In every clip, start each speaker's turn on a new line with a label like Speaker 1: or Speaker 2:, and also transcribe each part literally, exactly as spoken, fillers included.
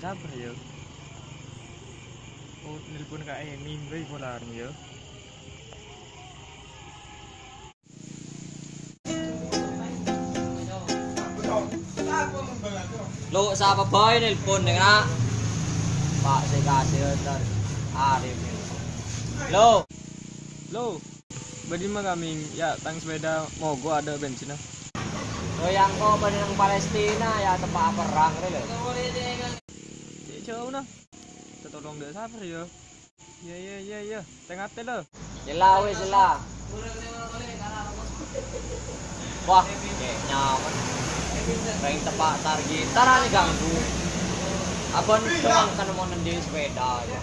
Speaker 1: sabar ya. Oh, nelpon Kak Emin bae polar ya.
Speaker 2: Lo siapa boy nelpon nih nak? Pak saya kasih ntar Arif. Lo,
Speaker 1: Lo, badi mah kami ya tang sepeda mogo ada bensin ah.
Speaker 2: lo yang kau benang Palestina ya tempat perang nih lo.
Speaker 1: Cek jauh nah. Kita tolong dia sabar ya. Ya ya ya ya, tengah teh lo.
Speaker 2: Jelah wes jelah. Wah, kayak nyaman. Ring tepak target, tarah nih ganggu. Abang doang kan mau nendi sepeda ya.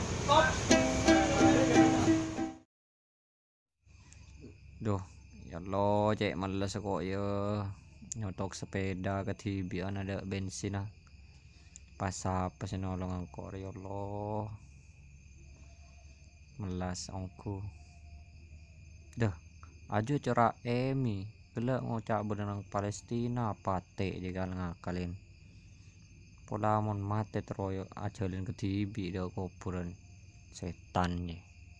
Speaker 3: Duh, ya Allah, cek males kok ya nyotok sepeda ketibian ada bensin ah. Pas apa sih nolong angkor ya Allah. Melas ongku. Duh, aja cara Emi. Gelak ngocak benang Palestina pate jagal ngakalin. Polamon mate teroyo ajalin ketibi dah kuburan setannya.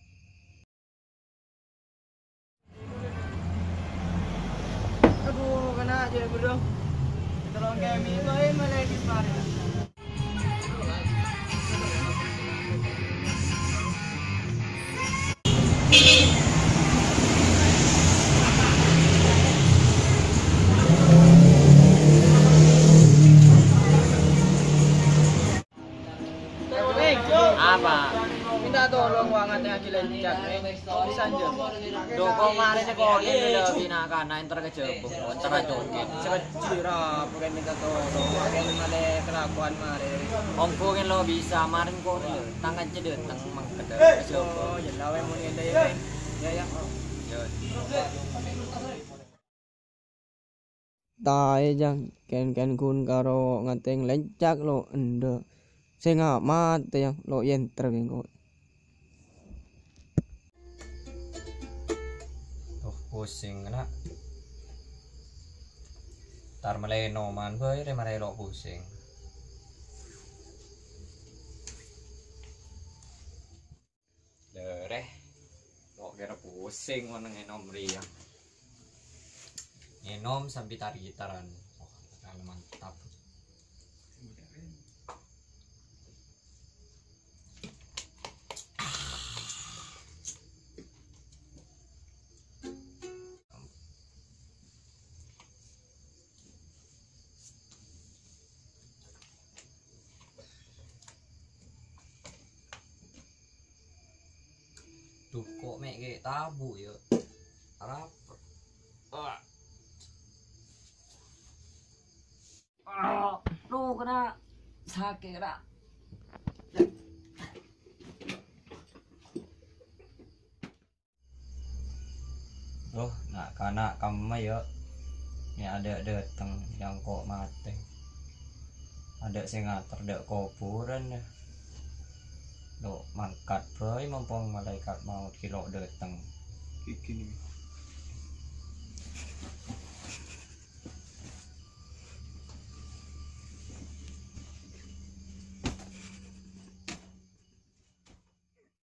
Speaker 1: Aduh, kena aja bro. Tolong kami bae malah di sana.
Speaker 2: Apa?
Speaker 1: Minta tolong wangatnya aja lencak nih. Bisa aja.
Speaker 2: Do kau kemarin kok ini lo binakan enter ke jebuk, enter joget.
Speaker 1: Sekecira, bukan minta tolong. Bukan ada kelakuan mare.
Speaker 2: Ongko kan lo bisa kemarin kok tangan cedek tang mangket ke
Speaker 1: Oh,
Speaker 2: jebuk.
Speaker 1: ya lawe mau ngende ya. Ya ya.
Speaker 4: Tae jang ken ken kun karo ngateng lencak lo ende sing amat yang lo enter kok.
Speaker 3: Tuh pusing nak. Tar meleno man bae re marelo pusing. Dereh. Kok kira pusing mana ngenom riang. Ngenom sampai tar gitaran. Oh, terlalu mantap. Tuh kok mek kayak tabu ya. Arap. Ah. Ah, lu kena sakit kena. Loh, nak kana kamu ya. Ini ada datang yang kok mati. Ada sing ngater dak kuburan ya. Lo mangkat bae mumpung malaikat maut kilo datang.
Speaker 1: Gini.